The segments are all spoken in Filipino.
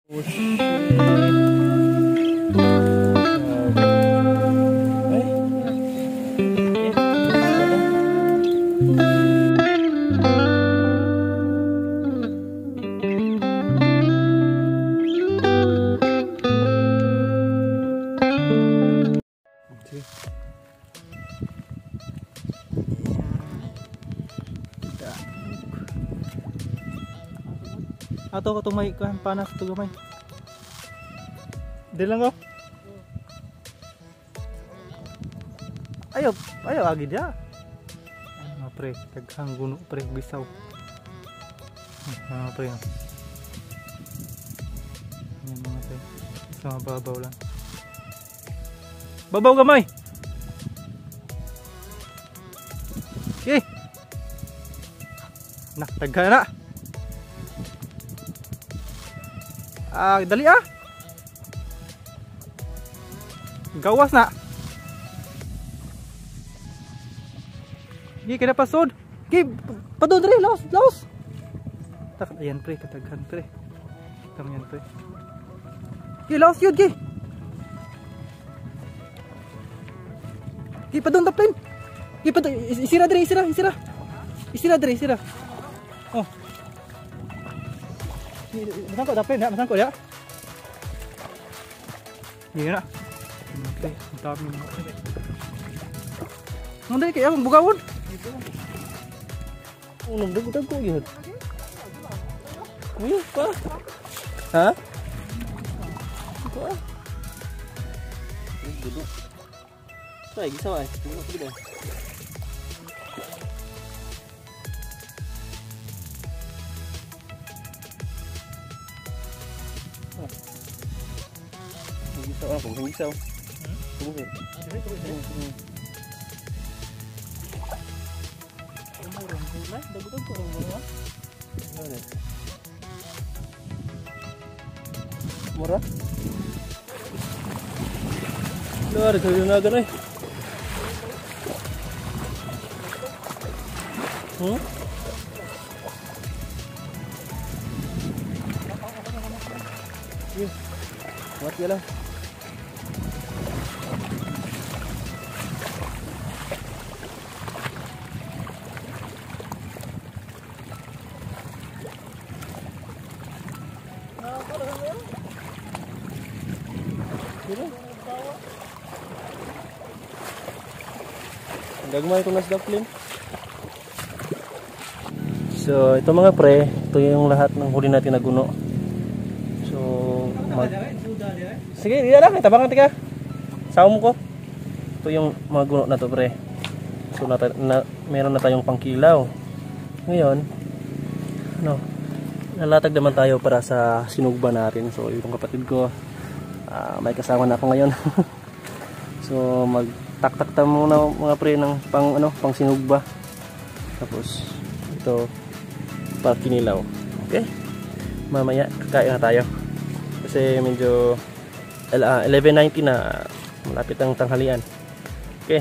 Ato ko itong may panas ito gamay. Di lang ko. Ayaw agi dia. Mga pre, taghang guno pre, bisaw. Mga pre. Yan mga pre. Sa mababaw lang. Babaw gamay. Okay. Nak, taghan na. Dali gawas na. Gi kada pasod. Gi padon diri laos. Tak ayan pre kataghan pre. Tama yan pre. Gi laos yun gi. Gi padon taplin. Gi padon isira diri. Oh. Masangkot dapat ya, masangkot ya. Iya nak. Okay, dami mo. Nanday kaya mong bugawon. Unong dago gyud. Uy, pa. Ha? Pa. Duduk. Sai gisa ay. Tunggu dulu. Không không sao đúng rồi murah đó là thời nào cái này What vậy đâu gagmay ko nas daplin. So ito mga pre, ito yung lahat ng huli natin na guno. So sige, di na, tabangan tika. Saum ko. Ito yung mga guno na to pre. So meron na tayong pangkilaw. Ngayon, nalatag naman tayo para sa sinugba natin. So yung kapatid ko, may kasama na ako ngayon. So magtaktak tayo muna mga pre ng pang sinugba. Tapos ito para kinilaw. Okay? Mamaya kakain na tayo. Kasi medyo 11:90 na, malapit ang tanghalian. Okay.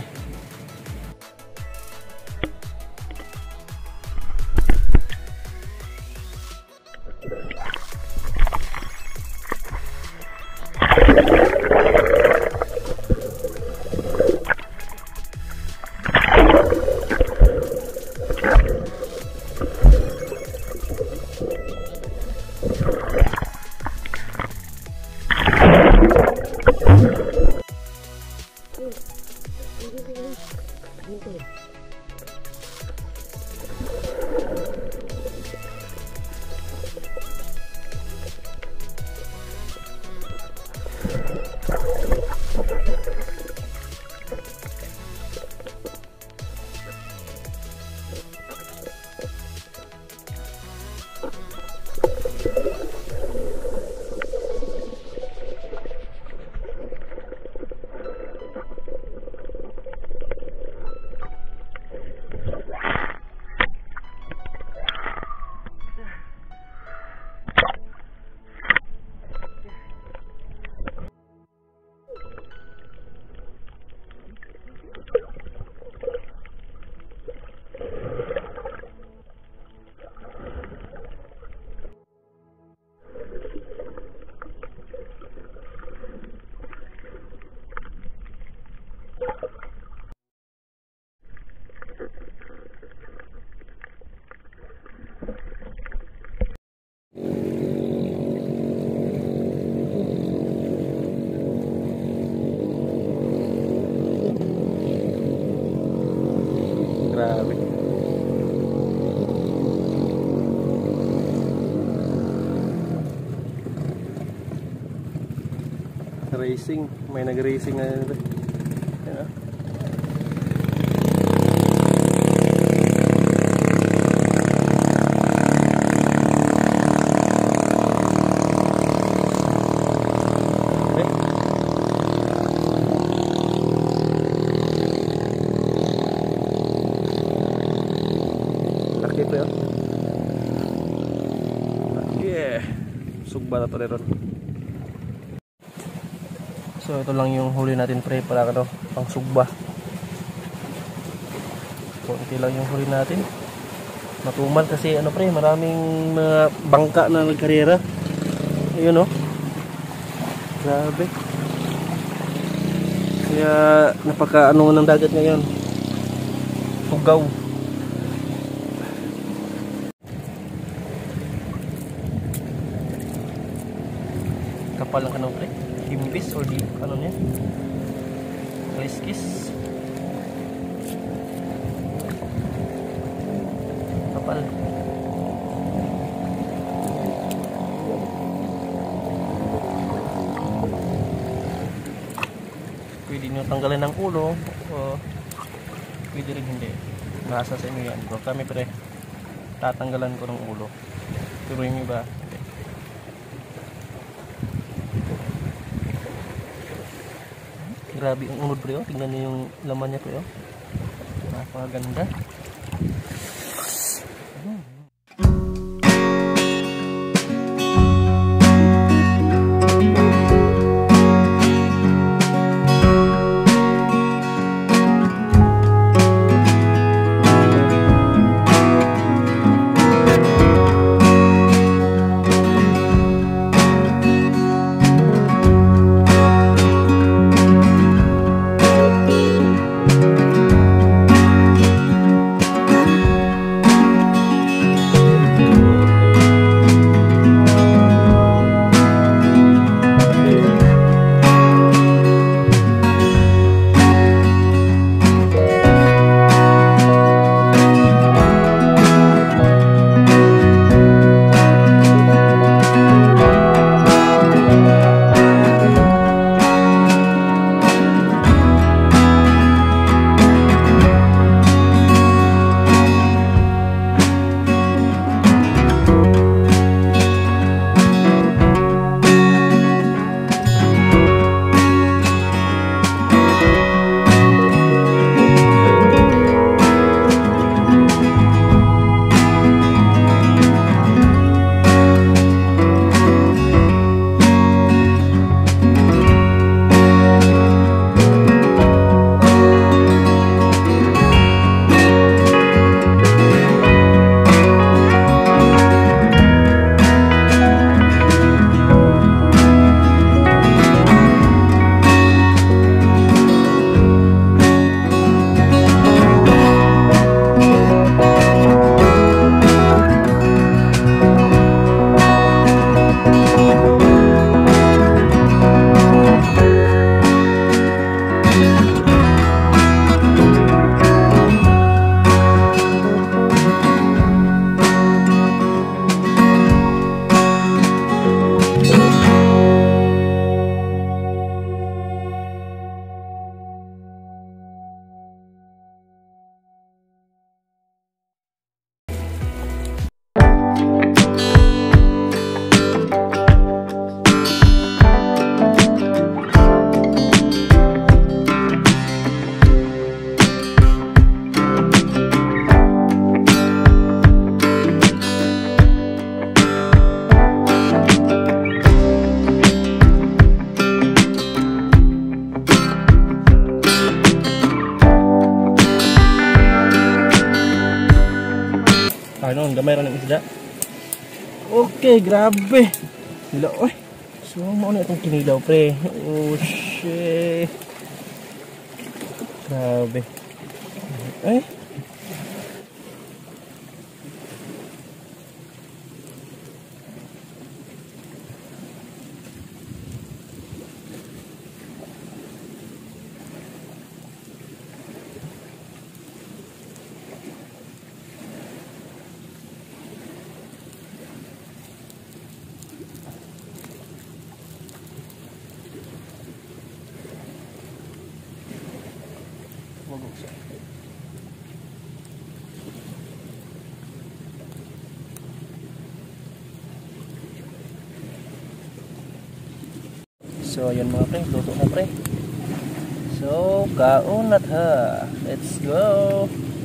Racing, may nag-racing na yun. Yan, ah. Laki pre, oh. Yeah, sugba na to rin. So ito lang yung huli natin pre, para ano, pang sugba. Konti lang yung huli natin. Matumal kasi ano pre, maraming mga bangka na nagkarera. Ayun oh. Grabe. Kaya napaka ano ng dagat ngayon. Tugaw. Kapal lang ano pre. Imbis or di ano niya, riskis kapal. Pwede nyo tanggalin ng ulo o pwede rin hindi, nasa sa inyo yan bro. Kami pre tatanggalan ko ng ulo, pero yung iba hindi. Grabe ang unod pre, oh. Tingnan niyo yung laman niya pre, oh. Napakaganda. Ano, gamay rin ng isda. Okay, grabe. Hila, oy. So, mo na itong kinilaw, pre. Oh, shit. Grabe. Ay. Mabuksan. So ayan mga pre, luto na pre. So kaon na ha. Let's go.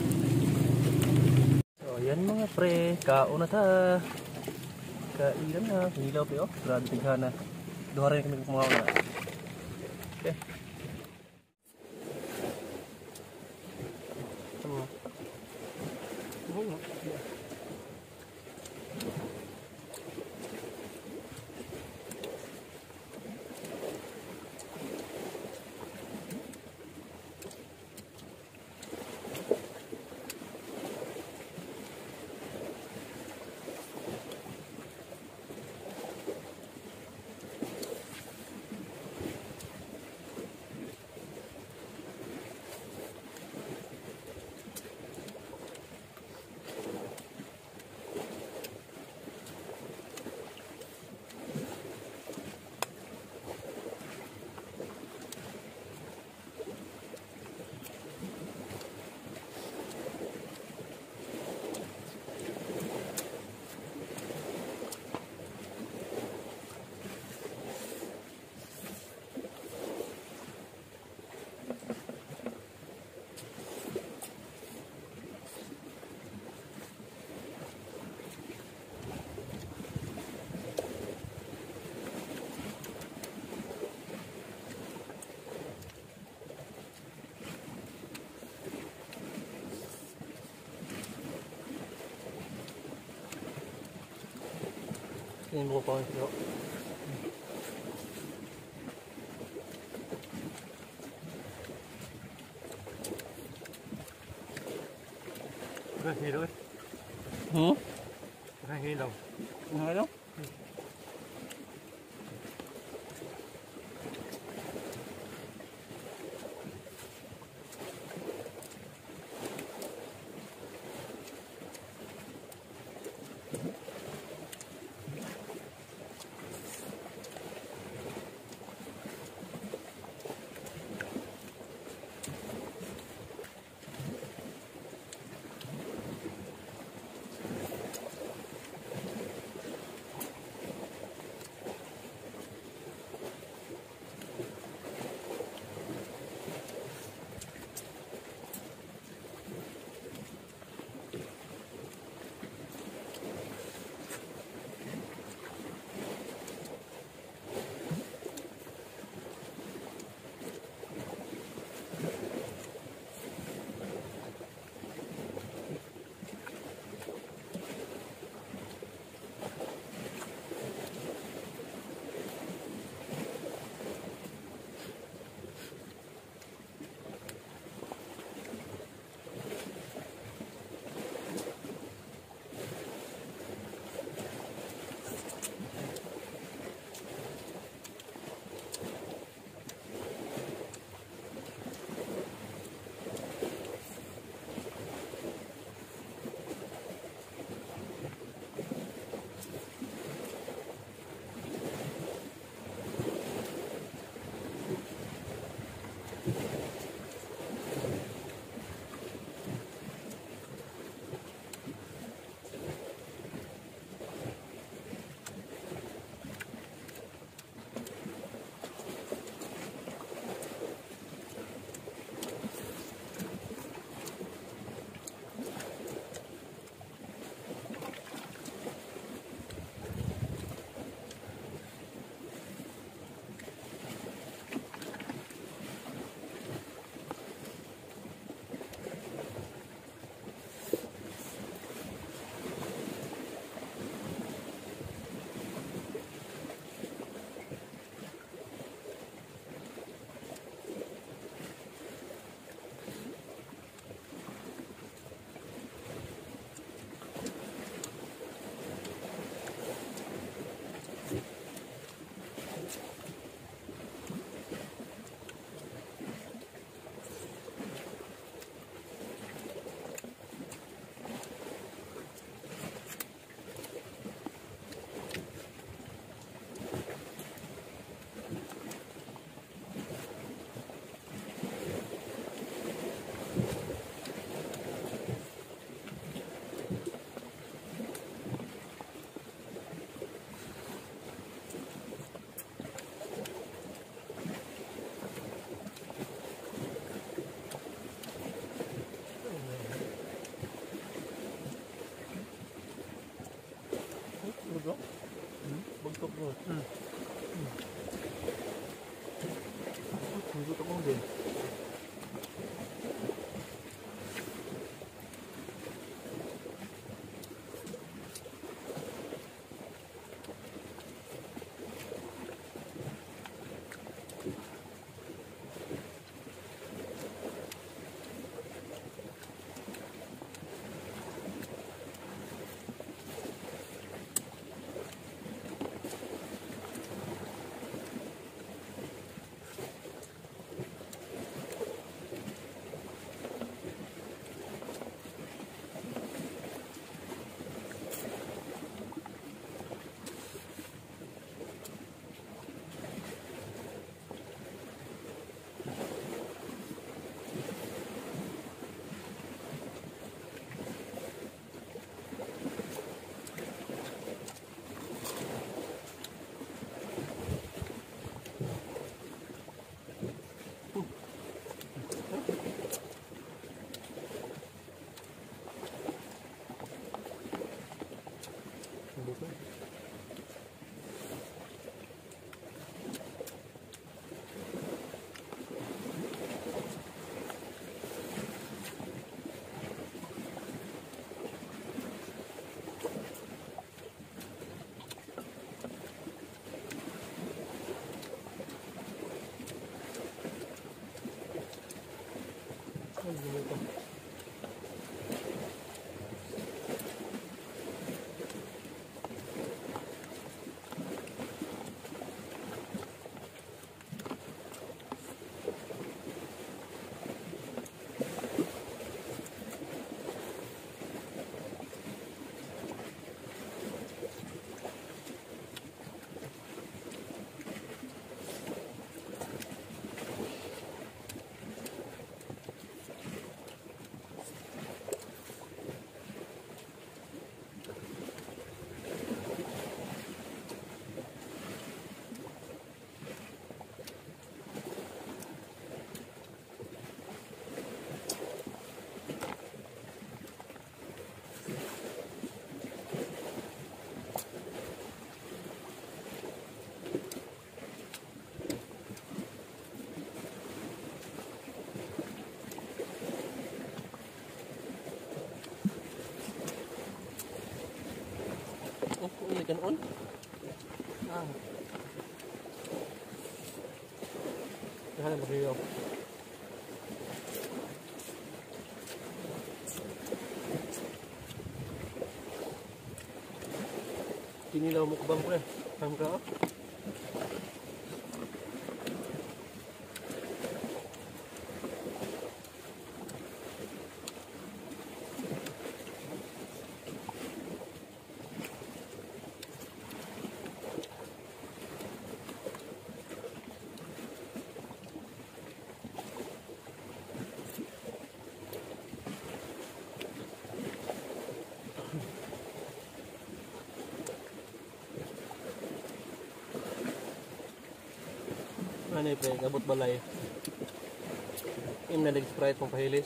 So ayan mga pre, kaon na ha. Kailan na, hilaw pa yun. Grabe tighana. Duha rin kami kumawa na. Okay. Ini mo pa ito. Hilaw eh. Hilaw. Hilaw? Gutom mo din. May ganon? Ah. Kaya na mag-iyaw. Kinilaw mo kubang pre. Paham ka? Ano pre, gabot balay. Im na nag-sprite pang pahilis.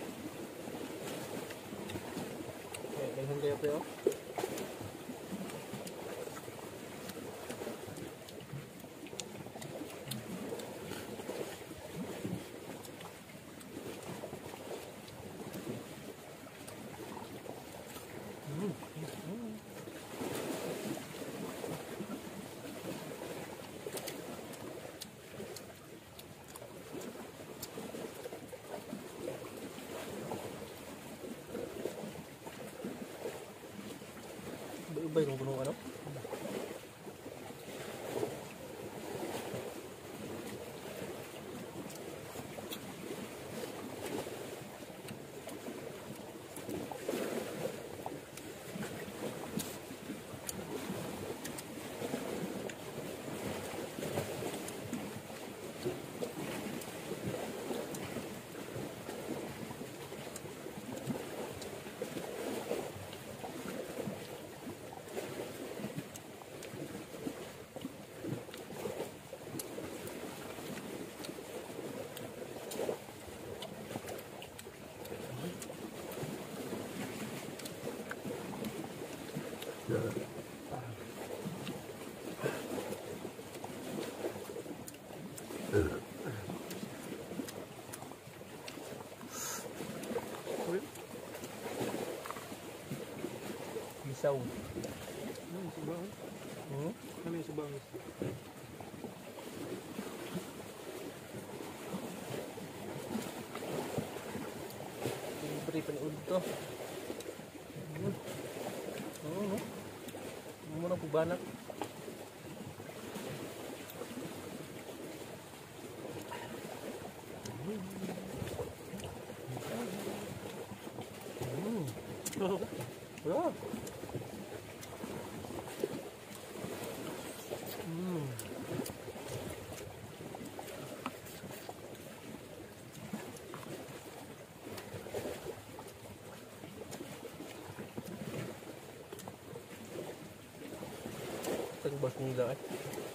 Okay, daghan kayo pre oh. Iba yung punong ano? Bisaw. Subangan. Ano yung subangan? Siyempre panood to. Oo. Mura po banak. Wala. Ang bas nila eh.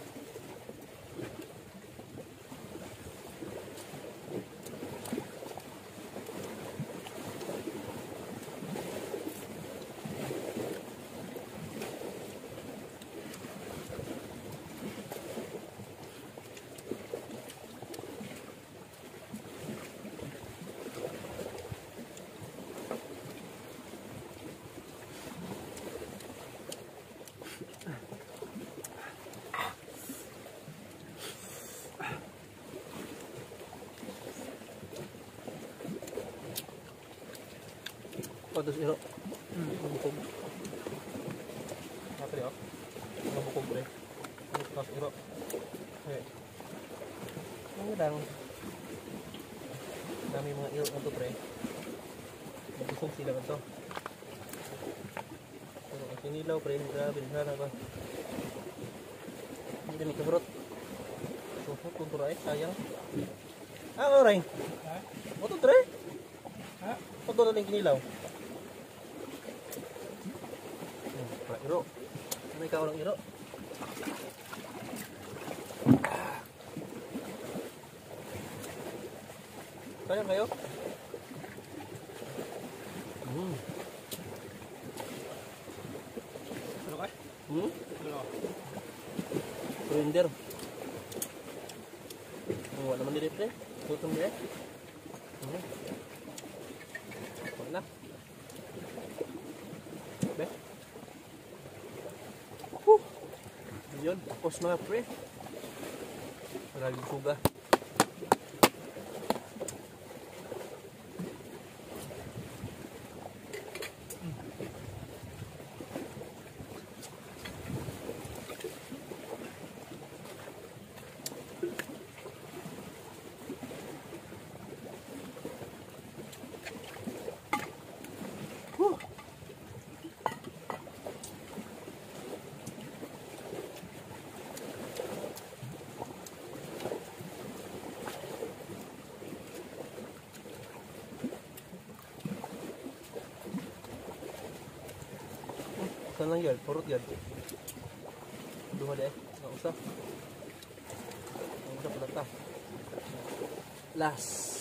Patos iro. Bukog. Napili ako. Mga bukog pre. Patos iro. Okay. Ang lang. Dami mga iro na to pre. Bukog sila ka to. Pero ang sinilaw pre. Grabe sana ba. Hindi na may kaharot. Susot kung turay. Sayang. Oray. Ha? Oto tre. Ha? Oto na yung kinilaw. Iro. Ano ikaw ng iro? Kaya kayo? Ano ka? Ano? Surrender. Wala naman nilip eh. Tutong nilip. Wala. Be? Yun, tapos mga pre. Maraming suga. Saan lang yan? Purot yan. Duha deh. Nggak usah. Nggak usah pelata. Las.